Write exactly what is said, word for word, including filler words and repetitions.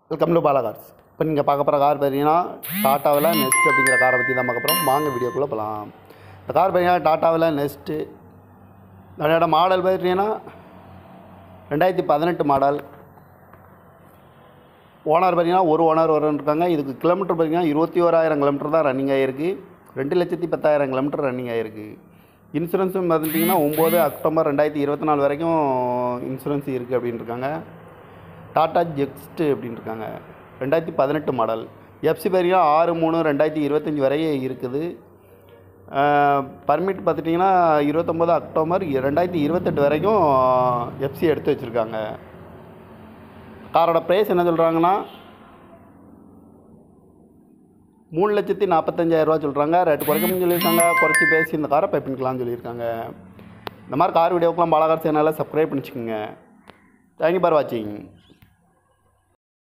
Welcome to Bala cars. இப்போ நீங்கள் பார்க்க போகிற கார் பார்த்தீங்கன்னா டாட்டாவில் நெஸ்ட் அப்படிங்கிற காரை பற்றி தான் பார்க்க போகிறோம். வாங்க வீடியோக்குள்ளே போகலாம். இந்த கார் பார்த்தீங்கன்னா டாட்டாவில் நெஸ்ட்டு அதோட மாடல் பார்த்தீங்கன்னா ரெண்டாயிரத்தி பதினெட்டு மாடல். ஓனர் பார்த்தீங்கன்னா ஒரு ஓனர் வரன்னு இருக்காங்க. இதுக்கு கிலோமீட்டர் பார்த்தீங்கன்னா இருபத்தி ஓராயிரம் கிலோமீட்டர் தான் ரன்னிங் ஆகிருக்கு. ரெண்டு லட்சத்தி பத்தாயிரம் கிலோமீட்டர் ரன்னிங் ஆகிருக்கு. இன்சூரன்ஸும் பார்த்துட்டிங்கன்னா ஒம்பது அக்டோபர் ரெண்டாயிரத்தி இருபத்தி நாலு வரைக்கும் இன்சூரன்ஸ் இருக்குது அப்படின்னு இருக்காங்க. டாட்டா ஜெக்ஸ்ட்டு அப்படின்னு இருக்காங்க. ரெண்டாயிரத்தி பதினெட்டு மாடல். எஃப்சி பார்த்தீங்கன்னா ஆறு மூணு ரெண்டாயிரத்தி இருபத்தஞ்சி வரையே இருக்குது. பர்மிட் பார்த்துட்டிங்கன்னா இருபத்தொம்போது அக்டோபர் ரெண்டாயிரத்தி இருபத்தெட்டு வரைக்கும் எஃப்சி எடுத்து வச்சுருக்காங்க. காரோட ப்ரைஸ் என்ன சொல்கிறாங்கன்னா மூணு லட்சத்தி நாற்பத்தஞ்சாயிரரூவா சொல்கிறாங்க. ரேட்டு குறைக்கணும்னு சொல்லியிருக்காங்க. குறைச்சி பேசி இந்த காரை பை பண்ணிக்கலாம்னு சொல்லியிருக்காங்க. இந்த மாதிரி கார் வீடியோக்கெலாம் பாலா கார் சேனலில் சப்ஸ்கிரைப் பண்ணிச்சுக்கோங்க. தேங்க்யூ ஃபார் வாட்சிங்.